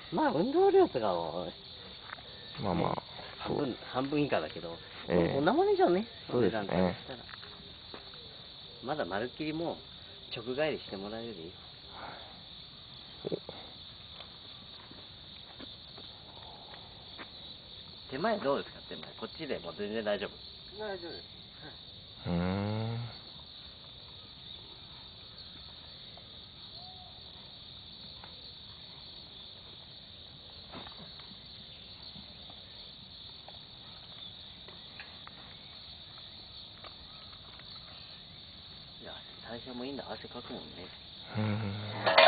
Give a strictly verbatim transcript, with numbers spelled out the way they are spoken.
まあ運動量とかは、 まあまあ、 ね、半分半分以下だけど、 ええ、 こんなもんでしょうね。 そうですね。 お値段からしたらまだまるっきりもう直帰りしてもらえるでいいよ。手前どうですか？手前こっちでもう全然大丈夫。大丈夫です。 うーん。 いや代謝もいいんだ。汗かくもんね。 うーん。